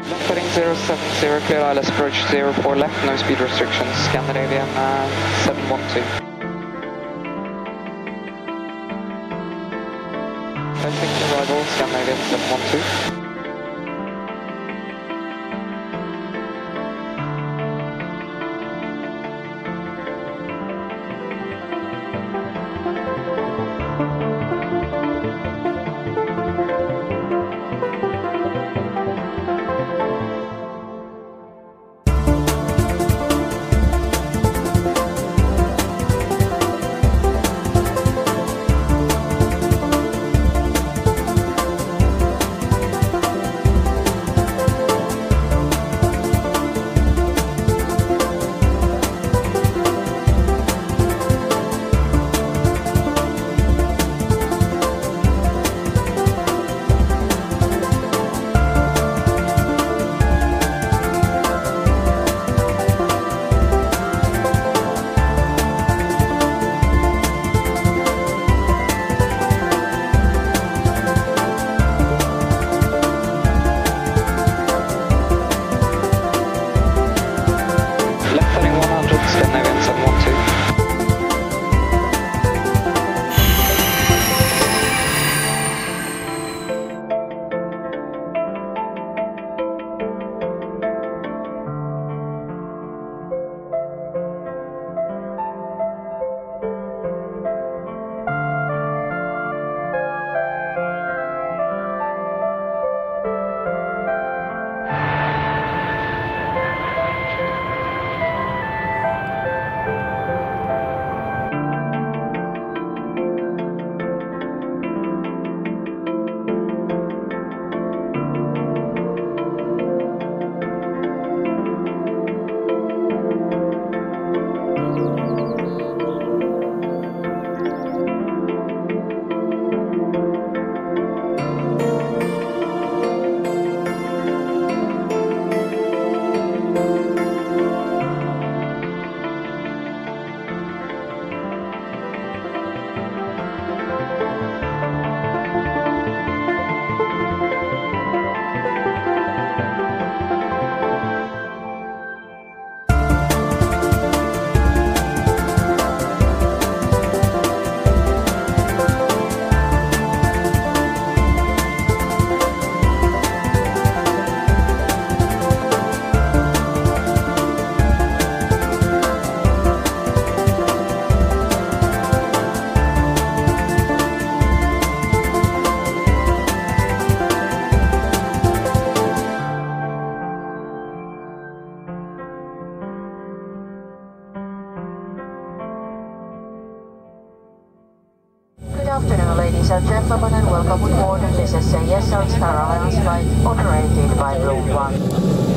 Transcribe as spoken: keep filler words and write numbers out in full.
Left heading zero seven zero, clear I L S approach zero four left, no speed restrictions, Scandinavian uh, seven one two. Perfect arrival, Scandinavian seven one two. Good afternoon, ladies and gentlemen, and welcome aboard. This is a S L Star Alliance flight operated by Blue one.